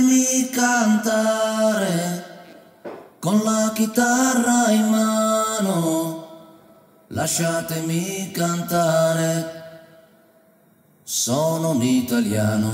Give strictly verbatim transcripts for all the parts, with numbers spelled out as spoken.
Lasciatemi cantare con la chitarra in mano, lasciatemi cantare, sono un italiano.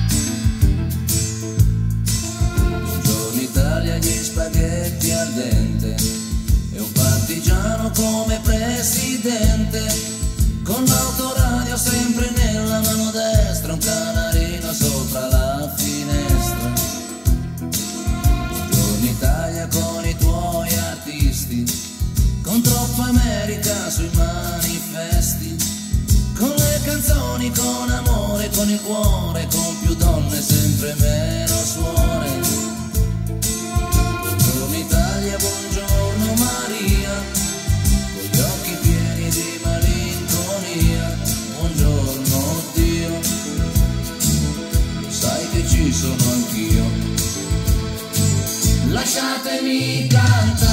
Buongiorno Italia, gli spaghetti al dente e un partigiano come presidente, con l'autoradio sempre nella mano destra, un canarino sopra la finestra. Buongiorno Italia con i tuoi artisti, con troppa America sui manifesti, con le canzoni, con amore, con il cuore, con più donne, sempre meno suore. Buongiorno Italia, buongiorno Maria, con gli occhi pieni di malinconia. Buongiorno Dio, sai che ci sono anch'io. Lasciatemi cantare